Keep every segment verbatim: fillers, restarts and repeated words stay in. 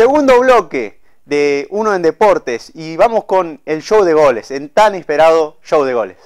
Segundo bloque de Uno en Deportes y vamos con el show de goles, el tan esperado show de goles.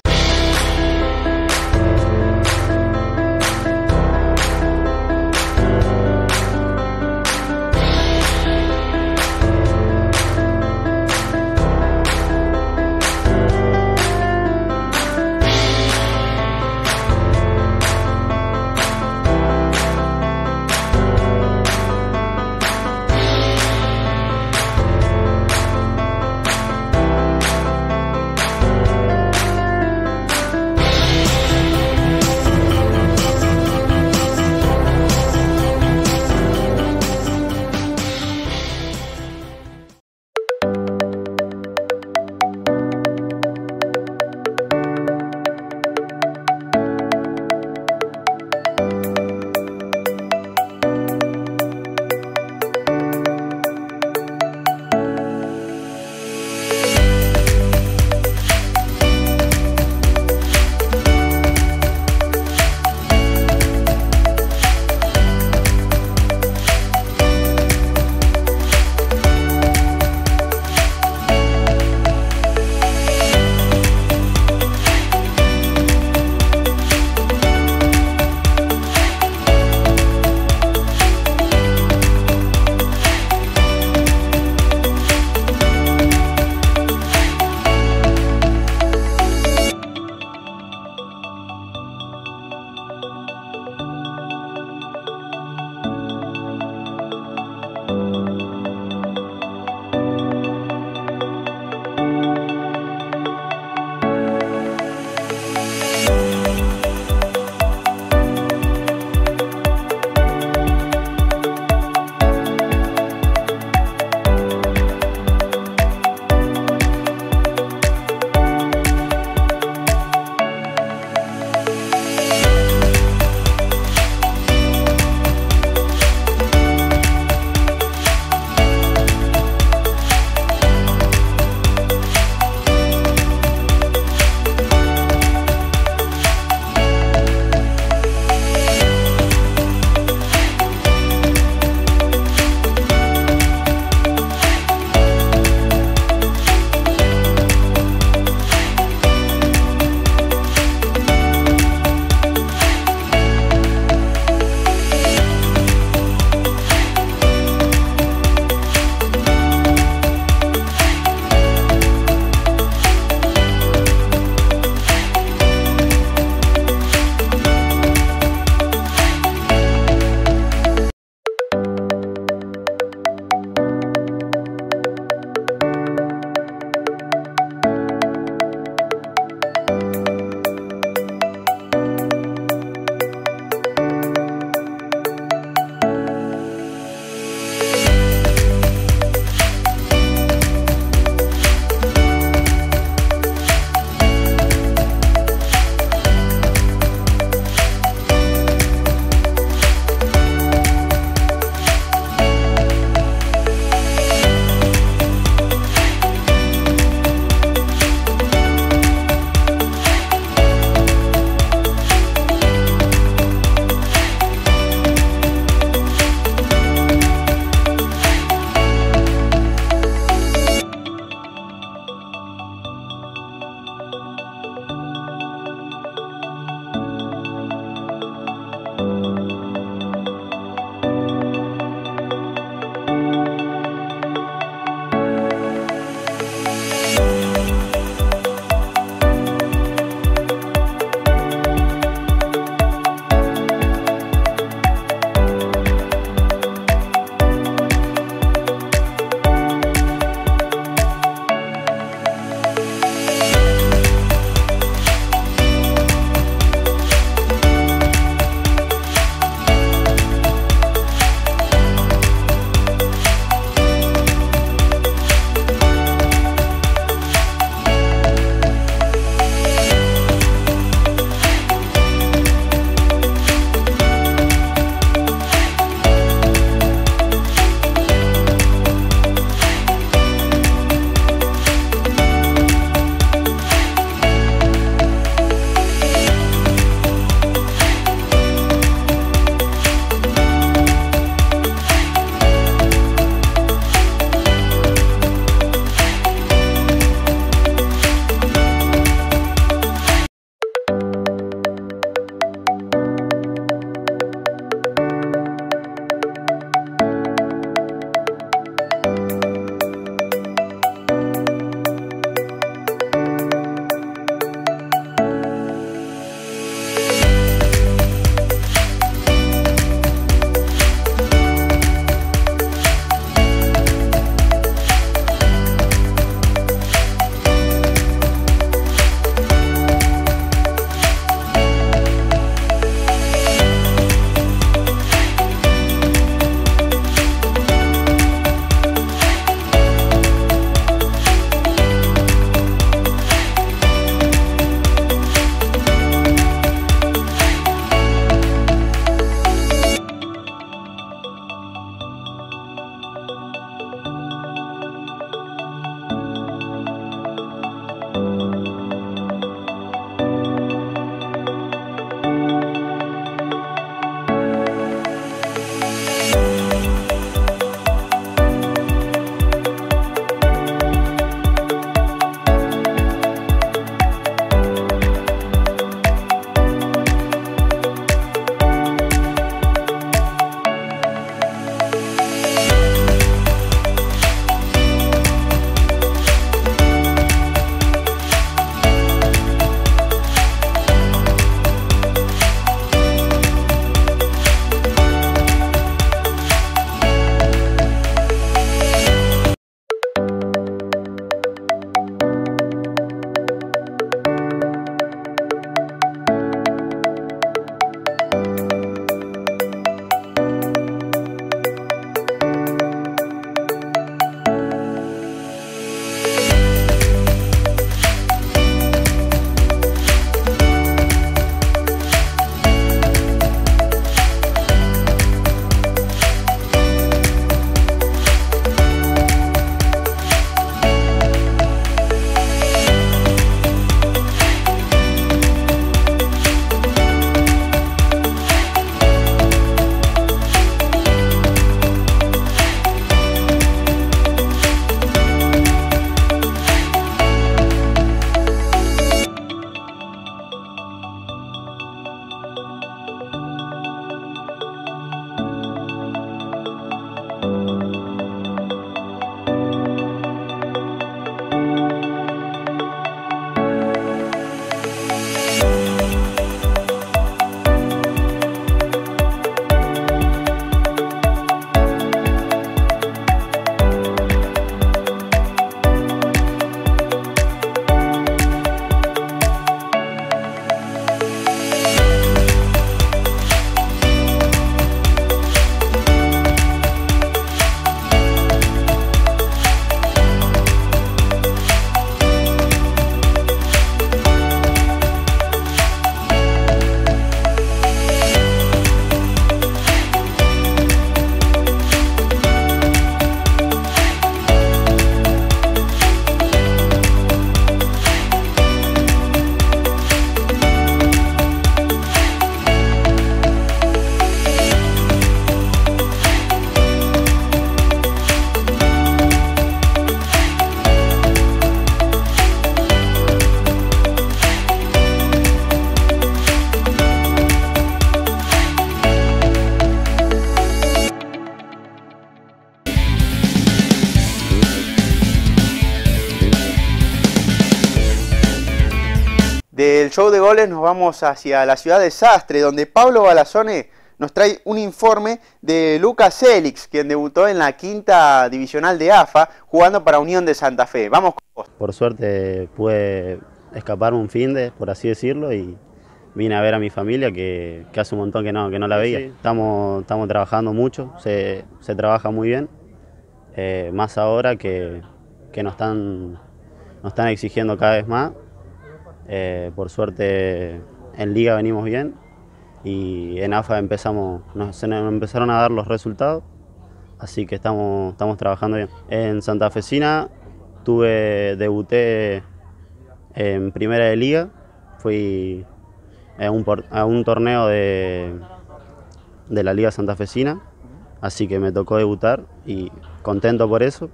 Del show de goles nos vamos hacia la ciudad de Sastre, donde Pablo Balazone nos trae un informe de Lucas Célix, quien debutó en la quinta divisional de A F A, jugando para Unión de Santa Fe. Vamos con vos. Por suerte pude escaparme un finde, por así decirlo, y vine a ver a mi familia, que, que hace un montón que no, que no la veía. Sí. Estamos, estamos trabajando mucho, se, se trabaja muy bien, eh, más ahora que, que nos, están, nos están exigiendo cada vez más. Eh, por suerte en Liga venimos bien y en A F A empezamos, nos, se nos empezaron a dar los resultados, así que estamos, estamos trabajando bien. En Santafesina tuve, debuté en Primera de Liga, fui a un, a un torneo de, de la Liga Santafesina, así que me tocó debutar y contento por eso.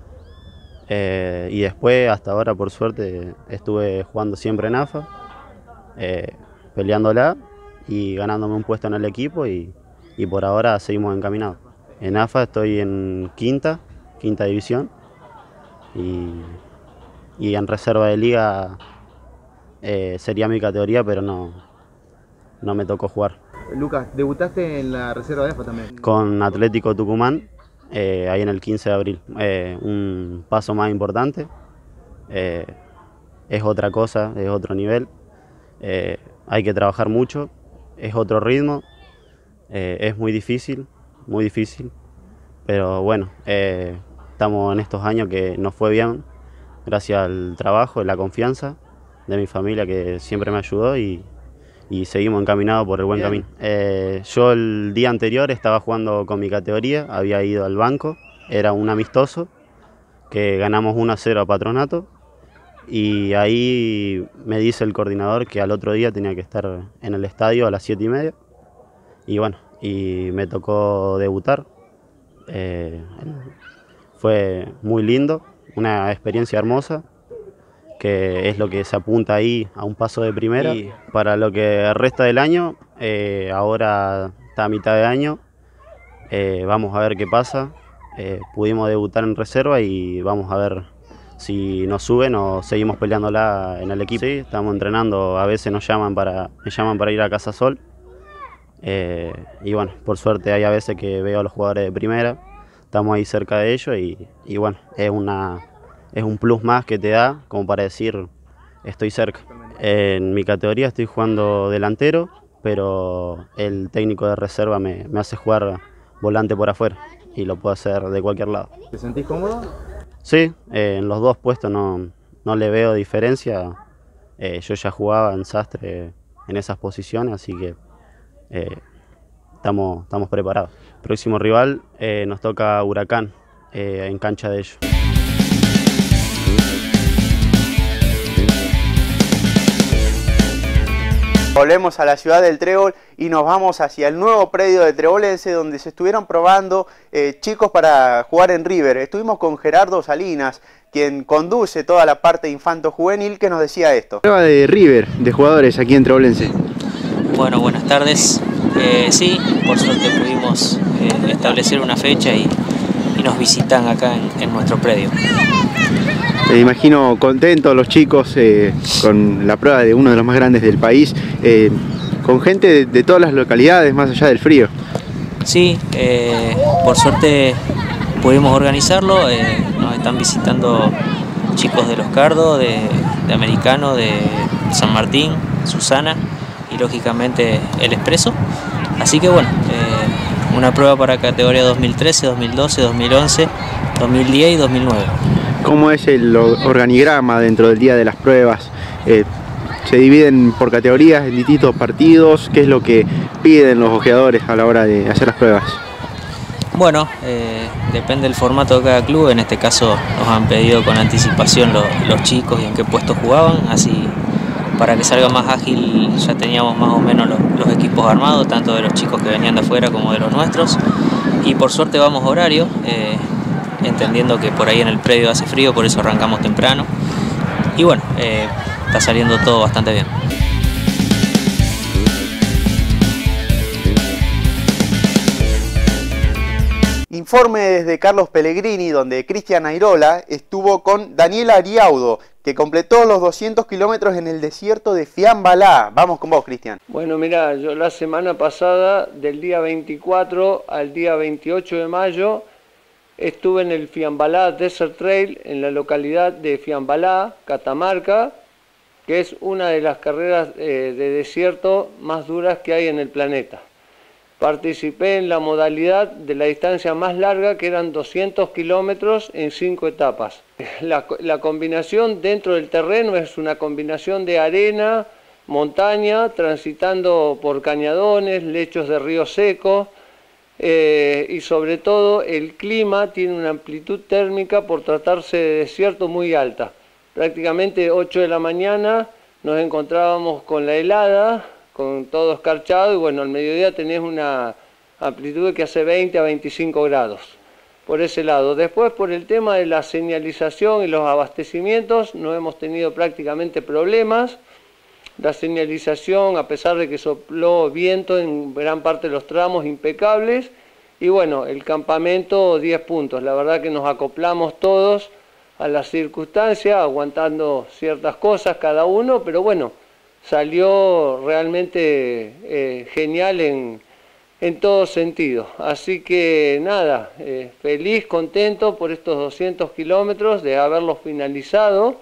Eh, y después, hasta ahora, por suerte, estuve jugando siempre en A F A, eh, peleándola y ganándome un puesto en el equipo y, y por ahora seguimos encaminados. En A F A estoy en quinta, quinta división y, y en reserva de liga eh, sería mi categoría, pero no, no me tocó jugar. Lucas, ¿debutaste en la reserva de A F A también? Con Atlético Tucumán. Eh, ahí en el quince de abril, eh, un paso más importante, eh, es otra cosa, es otro nivel, eh, hay que trabajar mucho, es otro ritmo, eh, es muy difícil, muy difícil, pero bueno, eh, estamos en estos años que nos fue bien, gracias al trabajo y la confianza de mi familia que siempre me ayudó y, y seguimos encaminados por el buen bien. camino. Eh, yo el día anterior estaba jugando con mi categoría, había ido al banco, era un amistoso, que ganamos uno a cero a Patronato, y ahí me dice el coordinador que al otro día tenía que estar en el estadio a las siete y media, y bueno, y me tocó debutar. Eh, fue muy lindo, una experiencia hermosa, que es lo que se apunta ahí a un paso de primera. Y para lo que resta del año, eh, ahora está a mitad de año, eh, vamos a ver qué pasa. Eh, pudimos debutar en reserva y vamos a ver si nos suben o seguimos peleándola en el equipo. Sí, estamos entrenando, a veces nos llaman para, me llaman para ir a Casa Sol. Eh, y bueno, por suerte hay a veces que veo a los jugadores de primera, estamos ahí cerca de ellos y, y bueno, es una... es un plus más que te da como para decir estoy cerca. En mi categoría estoy jugando delantero, pero el técnico de reserva me, me hace jugar volante por afuera y lo puedo hacer de cualquier lado. ¿Te sentís cómodo? Sí, eh, en los dos puestos no, no le veo diferencia. Eh, yo ya jugaba en Sastre en esas posiciones, así que eh, estamos, estamos preparados. Próximo rival eh, nos toca Huracán eh, en cancha de ellos. Volvemos a la ciudad del Trébol y nos vamos hacia el nuevo predio de Trebolense, donde se estuvieron probando eh, chicos para jugar en River. Estuvimos con Gerardo Salinas, quien conduce toda la parte infanto-juvenil, que nos decía esto. Prueba de River, de jugadores aquí en Trebolense. Bueno, buenas tardes. Eh, sí, por suerte pudimos eh, establecer una fecha y, y nos visitan acá en, en nuestro predio. Me imagino contentos los chicos eh, con la prueba de uno de los más grandes del país, eh, con gente de, de todas las localidades más allá del frío. Sí, eh, por suerte pudimos organizarlo, eh, nos están visitando chicos de Los Cardos, de, de Americano, de San Martín, Susana y lógicamente el Expreso. Así que bueno, eh, una prueba para categoría dos mil trece, dos mil doce, dos mil once, dos mil diez y dos mil nueve. ¿Cómo es el organigrama dentro del día de las pruebas? Eh, ¿Se dividen por categorías en distintos partidos? ¿Qué es lo que piden los ojeadores a la hora de hacer las pruebas? Bueno, eh, depende del formato de cada club. En este caso nos han pedido con anticipación lo, los chicos y en qué puestos jugaban. Así, para que salga más ágil, ya teníamos más o menos los, los equipos armados, tanto de los chicos que venían de afuera como de los nuestros. Y por suerte vamos horario. Eh, entendiendo que por ahí en el predio hace frío, por eso arrancamos temprano. Y bueno, eh, está saliendo todo bastante bien. informe desde Carlos Pellegrini, donde Cristian Airola estuvo con Daniel Ariaudo, que completó los doscientos kilómetros en el desierto de Fiambalá. Vamos con vos, Cristian. Bueno, mirá, yo la semana pasada, del día veinticuatro al día veintiocho de mayo, estuve en el Fiambalá Desert Trail, en la localidad de Fiambalá, Catamarca, que es una de las carreras eh, de desierto más duras que hay en el planeta. Participé en la modalidad de la distancia más larga, que eran doscientos kilómetros en cinco etapas. La, la combinación dentro del terreno es una combinación de arena, montaña, transitando por cañadones, lechos de río seco, eh, y sobre todo el clima tiene una amplitud térmica por tratarse de desierto muy alta. Prácticamente ocho de la mañana nos encontrábamos con la helada, con todo escarchado, y bueno, al mediodía tenés una amplitud que hace veinte a veinticinco grados, por ese lado. Después, por el tema de la señalización y los abastecimientos, no hemos tenido prácticamente problemas. La señalización, a pesar de que sopló viento en gran parte de los tramos, impecables. Y bueno, el campamento, diez puntos. La verdad que nos acoplamos todos a las circunstancias, aguantando ciertas cosas cada uno, pero bueno, salió realmente eh, genial en, en todo sentido. Así que nada, eh, feliz, contento por estos doscientos kilómetros de haberlos finalizado.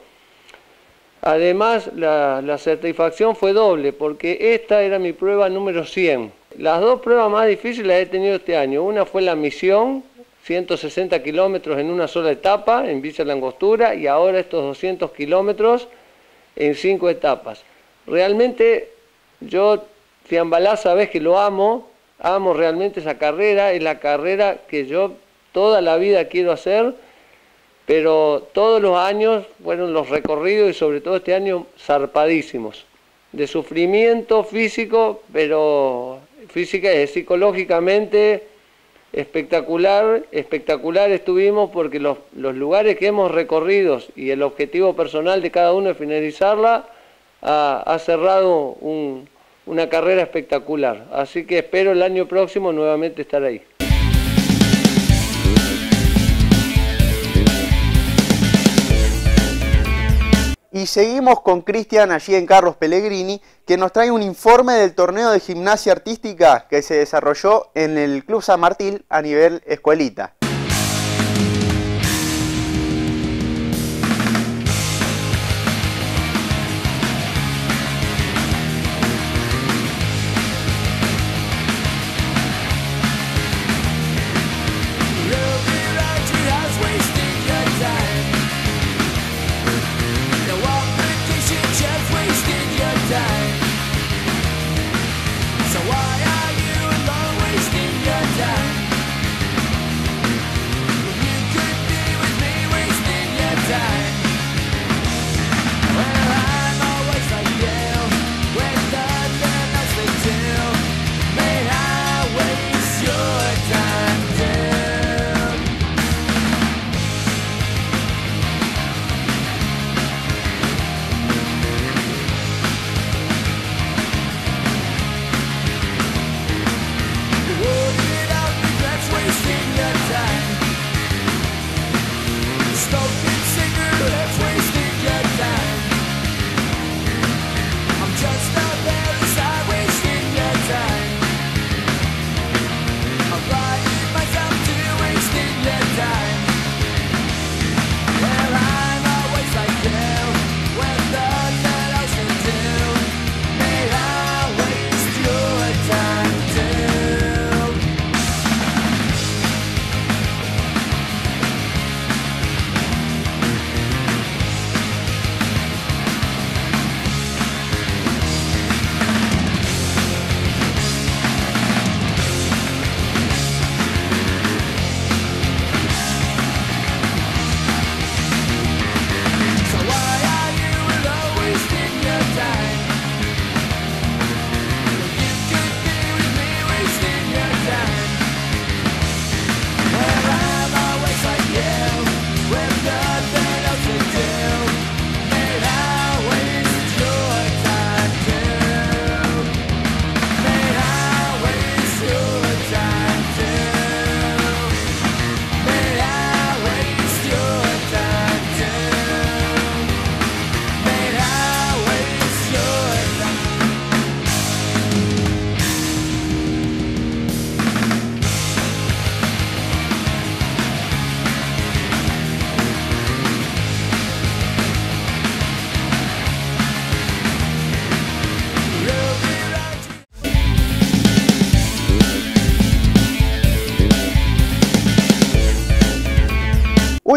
Además, la, la satisfacción fue doble, porque esta era mi prueba número cien. Las dos pruebas más difíciles las he tenido este año. Una fue la misión, ciento sesenta kilómetros en una sola etapa, en Villa La Angostura, y ahora estos doscientos kilómetros en cinco etapas. Realmente yo, Fiambalá, sabés que lo amo, amo realmente esa carrera, es la carrera que yo toda la vida quiero hacer, pero todos los años fueron los recorridos y sobre todo este año zarpadísimos, de sufrimiento físico, pero física y psicológicamente espectacular, espectacular estuvimos, porque los, los lugares que hemos recorrido y el objetivo personal de cada uno es finalizarla, Ha, ha cerrado un, una carrera espectacular. Así que espero el año próximo nuevamente estar ahí. Y seguimos con Cristian allí en Carlos Pellegrini, que nos trae un informe del torneo de gimnasia artística que se desarrolló en el Club San Martín a nivel escuelita.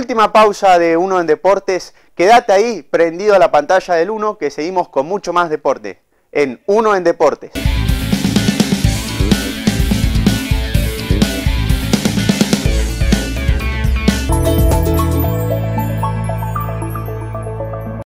Última pausa de Uno en Deportes. Quédate ahí, prendido a la pantalla del Uno, que seguimos con mucho más deporte en Uno en Deportes.